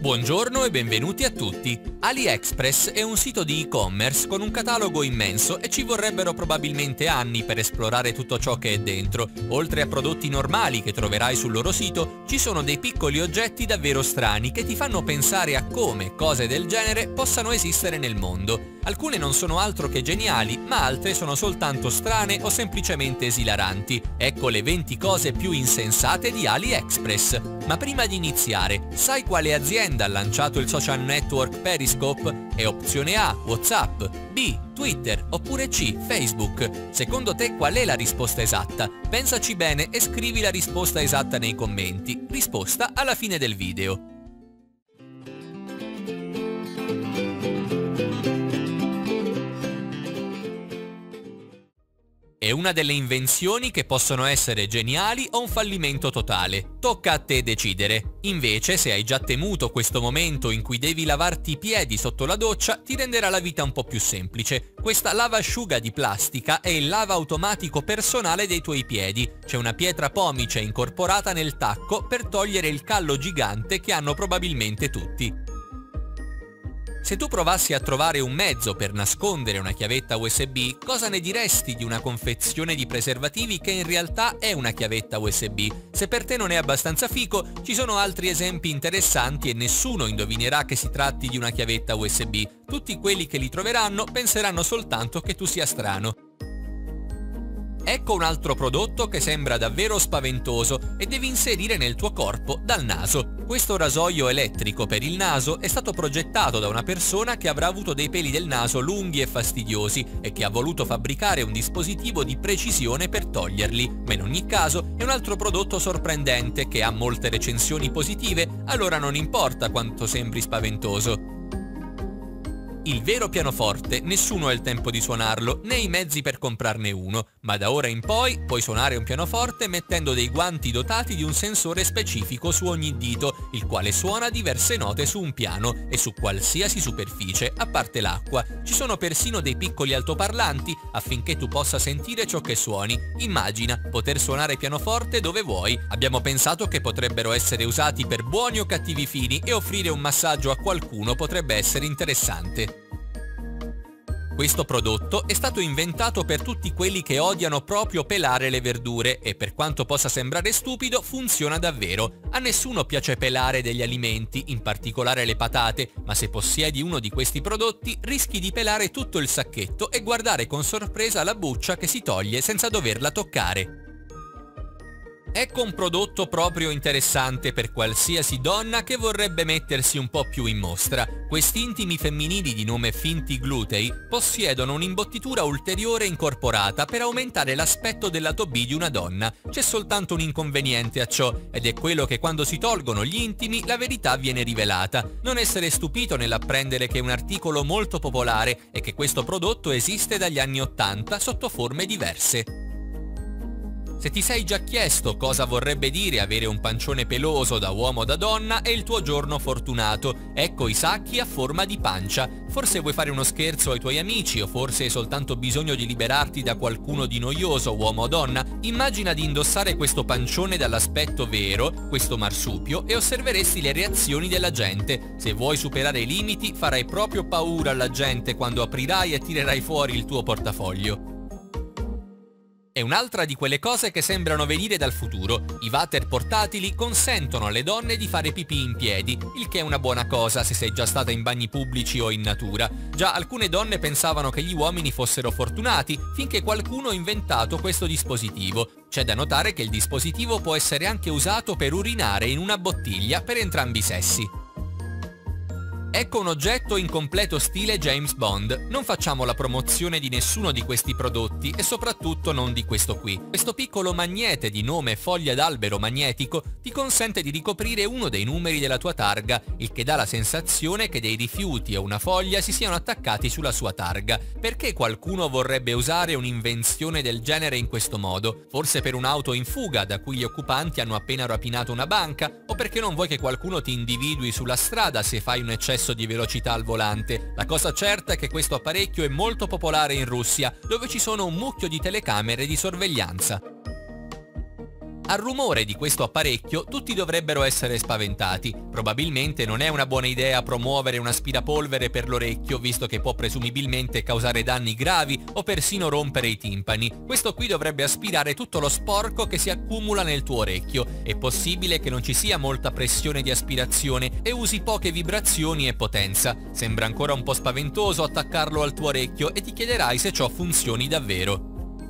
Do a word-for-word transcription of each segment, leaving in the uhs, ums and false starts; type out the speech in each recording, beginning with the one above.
Buongiorno e benvenuti a tutti! AliExpress è un sito di e-commerce con un catalogo immenso e ci vorrebbero probabilmente anni per esplorare tutto ciò che è dentro. Oltre a prodotti normali che troverai sul loro sito, ci sono dei piccoli oggetti davvero strani che ti fanno pensare a come cose del genere possano esistere nel mondo. Alcune non sono altro che geniali, ma altre sono soltanto strane o semplicemente esilaranti. Ecco le venti cose più insensate di AliExpress. Ma prima di iniziare, sai quale azienda ha lanciato il social network Periscope? È opzione A, WhatsApp, B, Twitter, oppure C, Facebook. Secondo te qual è la risposta esatta? Pensaci bene e scrivi la risposta esatta nei commenti. Risposta alla fine del video. È una delle invenzioni che possono essere geniali o un fallimento totale. Tocca a te decidere. Invece, se hai già temuto questo momento in cui devi lavarti i piedi sotto la doccia, ti renderà la vita un po' più semplice. Questa lavasciuga di plastica è il lava automatico personale dei tuoi piedi. C'è una pietra pomice incorporata nel tacco per togliere il callo gigante che hanno probabilmente tutti. Se tu provassi a trovare un mezzo per nascondere una chiavetta U S B, cosa ne diresti di una confezione di preservativi che in realtà è una chiavetta U S B? Se per te non è abbastanza fico, ci sono altri esempi interessanti e nessuno indovinerà che si tratti di una chiavetta U S B. Tutti quelli che li troveranno penseranno soltanto che tu sia strano. Ecco un altro prodotto che sembra davvero spaventoso e devi inserire nel tuo corpo dal naso. Questo rasoio elettrico per il naso è stato progettato da una persona che avrà avuto dei peli del naso lunghi e fastidiosi e che ha voluto fabbricare un dispositivo di precisione per toglierli. Ma in ogni caso è un altro prodotto sorprendente che ha molte recensioni positive, allora non importa quanto sembri spaventoso. Il vero pianoforte nessuno ha il tempo di suonarlo, né i mezzi per comprarne uno, ma da ora in poi puoi suonare un pianoforte mettendo dei guanti dotati di un sensore specifico su ogni dito, il quale suona diverse note su un piano e su qualsiasi superficie, a parte l'acqua. Ci sono persino dei piccoli altoparlanti affinché tu possa sentire ciò che suoni. Immagina poter suonare pianoforte dove vuoi. Abbiamo pensato che potrebbero essere usati per buoni o cattivi fini e offrire un massaggio a qualcuno potrebbe essere interessante. Questo prodotto è stato inventato per tutti quelli che odiano proprio pelare le verdure e per quanto possa sembrare stupido funziona davvero. A nessuno piace pelare degli alimenti, in particolare le patate, ma se possiedi uno di questi prodotti rischi di pelare tutto il sacchetto e guardare con sorpresa la buccia che si toglie senza doverla toccare. Ecco un prodotto proprio interessante per qualsiasi donna che vorrebbe mettersi un po' più in mostra. Questi intimi femminili di nome Finti Glutei possiedono un'imbottitura ulteriore incorporata per aumentare l'aspetto del lato B di una donna. C'è soltanto un inconveniente a ciò, ed è quello che quando si tolgono gli intimi la verità viene rivelata. Non essere stupito nell'apprendere che è un articolo molto popolare e che questo prodotto esiste dagli anni ottanta sotto forme diverse. Se ti sei già chiesto cosa vorrebbe dire avere un pancione peloso da uomo o da donna, è il tuo giorno fortunato. Ecco i sacchi a forma di pancia. Forse vuoi fare uno scherzo ai tuoi amici o forse hai soltanto bisogno di liberarti da qualcuno di noioso, uomo o donna? Immagina di indossare questo pancione dall'aspetto vero, questo marsupio, e osserveresti le reazioni della gente. Se vuoi superare i limiti, farai proprio paura alla gente quando aprirai e tirerai fuori il tuo portafoglio. È un'altra di quelle cose che sembrano venire dal futuro. I water portatili consentono alle donne di fare pipì in piedi, il che è una buona cosa se sei già stata in bagni pubblici o in natura. Già alcune donne pensavano che gli uomini fossero fortunati finché qualcuno ha inventato questo dispositivo. C'è da notare che il dispositivo può essere anche usato per urinare in una bottiglia per entrambi i sessi. Ecco un oggetto in completo stile James Bond. Non facciamo la promozione di nessuno di questi prodotti e soprattutto non di questo qui. Questo piccolo magnete di nome foglia d'albero magnetico ti consente di ricoprire uno dei numeri della tua targa, il che dà la sensazione che dei rifiuti o una foglia si siano attaccati sulla sua targa. Perché qualcuno vorrebbe usare un'invenzione del genere in questo modo? Forse per un'auto in fuga da cui gli occupanti hanno appena rapinato una banca? O perché non vuoi che qualcuno ti individui sulla strada se fai un eccesso di velocità al volante? La cosa certa è che questo apparecchio è molto popolare in Russia, dove ci sono un mucchio di telecamere di sorveglianza. Al rumore di questo apparecchio tutti dovrebbero essere spaventati. Probabilmente non è una buona idea promuovere un aspirapolvere per l'orecchio, visto che può presumibilmente causare danni gravi o persino rompere i timpani. Questo qui dovrebbe aspirare tutto lo sporco che si accumula nel tuo orecchio. È possibile che non ci sia molta pressione di aspirazione e usi poche vibrazioni e potenza. Sembra ancora un po' spaventoso attaccarlo al tuo orecchio e ti chiederai se ciò funzioni davvero.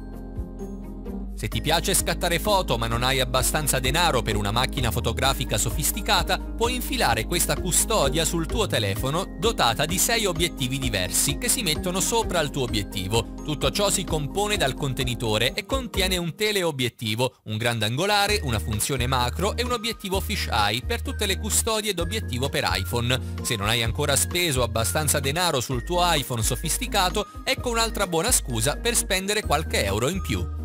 Se ti piace scattare foto ma non hai abbastanza denaro per una macchina fotografica sofisticata, puoi infilare questa custodia sul tuo telefono dotata di sei obiettivi diversi che si mettono sopra il tuo obiettivo. Tutto ciò si compone dal contenitore e contiene un teleobiettivo, un grandangolare, una funzione macro e un obiettivo fisheye per tutte le custodie d'obiettivo per iPhone. Se non hai ancora speso abbastanza denaro sul tuo iPhone sofisticato, ecco un'altra buona scusa per spendere qualche euro in più.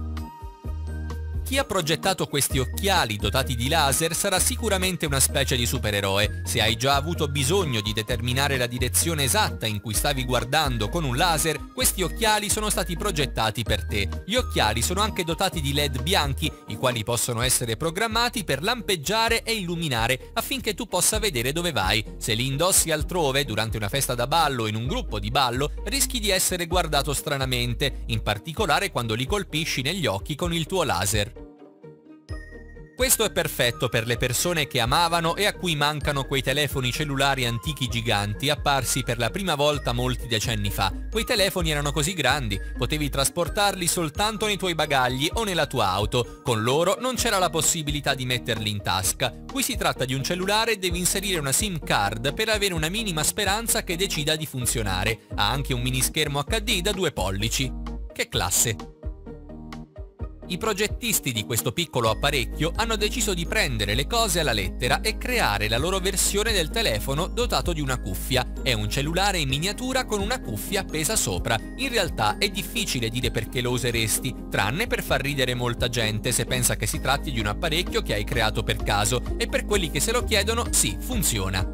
Chi ha progettato questi occhiali dotati di laser sarà sicuramente una specie di supereroe. Se hai già avuto bisogno di determinare la direzione esatta in cui stavi guardando con un laser, questi occhiali sono stati progettati per te. Gli occhiali sono anche dotati di L E D bianchi, i quali possono essere programmati per lampeggiare e illuminare affinché tu possa vedere dove vai. Se li indossi altrove, durante una festa da ballo o in un gruppo di ballo, rischi di essere guardato stranamente, in particolare quando li colpisci negli occhi con il tuo laser. Questo è perfetto per le persone che amavano e a cui mancano quei telefoni cellulari antichi giganti apparsi per la prima volta molti decenni fa. Quei telefoni erano così grandi, potevi trasportarli soltanto nei tuoi bagagli o nella tua auto. Con loro non c'era la possibilità di metterli in tasca. Qui si tratta di un cellulare e devi inserire una SIM card per avere una minima speranza che decida di funzionare. Ha anche un mini schermo acca di da due pollici. Che classe! I progettisti di questo piccolo apparecchio hanno deciso di prendere le cose alla lettera e creare la loro versione del telefono dotato di una cuffia. È un cellulare in miniatura con una cuffia appesa sopra. In realtà è difficile dire perché lo useresti, tranne per far ridere molta gente se pensa che si tratti di un apparecchio che hai creato per caso, e per quelli che se lo chiedono, sì, funziona.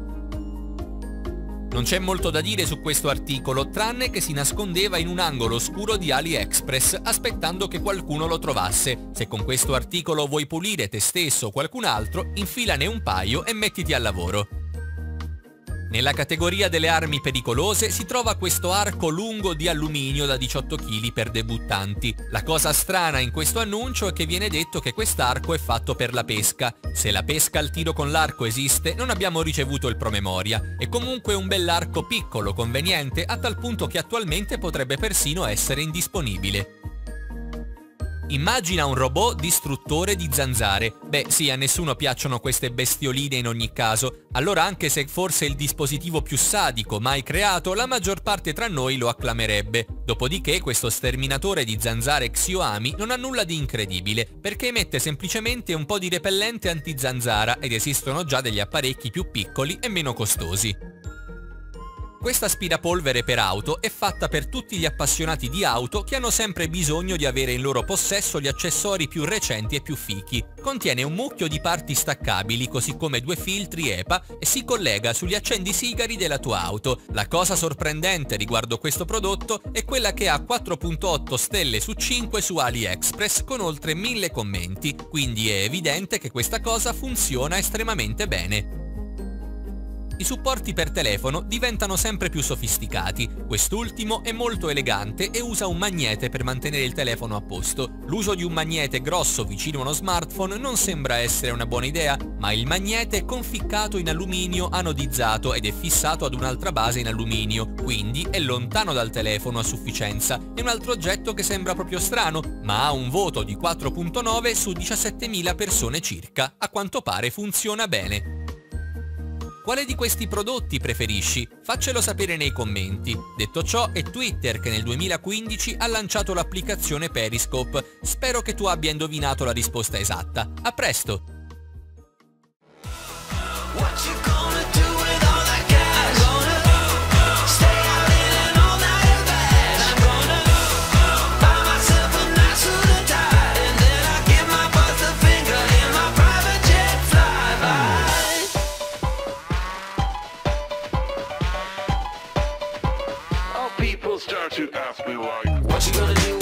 Non c'è molto da dire su questo articolo, tranne che si nascondeva in un angolo oscuro di AliExpress aspettando che qualcuno lo trovasse. Se con questo articolo vuoi pulire te stesso o qualcun altro, infilane un paio e mettiti al lavoro. Nella categoria delle armi pericolose si trova questo arco lungo di alluminio da diciotto chili per debuttanti. La cosa strana in questo annuncio è che viene detto che quest'arco è fatto per la pesca. Se la pesca al tiro con l'arco esiste, non abbiamo ricevuto il promemoria. È comunque un bell'arco piccolo, conveniente, a tal punto che attualmente potrebbe persino essere indisponibile. Immagina un robot distruttore di zanzare. Beh sì, a nessuno piacciono queste bestioline in ogni caso. Allora, anche se forse è il dispositivo più sadico mai creato, la maggior parte tra noi lo acclamerebbe. Dopodiché questo sterminatore di zanzare Xiaomi non ha nulla di incredibile, perché emette semplicemente un po' di repellente anti-zanzara ed esistono già degli apparecchi più piccoli e meno costosi. Questa aspirapolvere per auto è fatta per tutti gli appassionati di auto che hanno sempre bisogno di avere in loro possesso gli accessori più recenti e più fichi. Contiene un mucchio di parti staccabili, così come due filtri E P A, e si collega sugli accendisigari della tua auto. La cosa sorprendente riguardo questo prodotto è quella che ha quattro virgola otto stelle su cinque su AliExpress con oltre mille commenti, quindi è evidente che questa cosa funziona estremamente bene. I supporti per telefono diventano sempre più sofisticati. Quest'ultimo è molto elegante e usa un magnete per mantenere il telefono a posto. L'uso di un magnete grosso vicino a uno smartphone non sembra essere una buona idea, ma il magnete è conficcato in alluminio anodizzato ed è fissato ad un'altra base in alluminio, quindi è lontano dal telefono a sufficienza. È un altro oggetto che sembra proprio strano, ma ha un voto di quattro virgola nove su diciassettemila persone circa. A quanto pare funziona bene. Quale di questi prodotti preferisci? Faccelo sapere nei commenti. Detto ciò, è Twitter che nel duemilaquindici ha lanciato l'applicazione Periscope. Spero che tu abbia indovinato la risposta esatta. A presto! Start to ask me like, what you gonna do?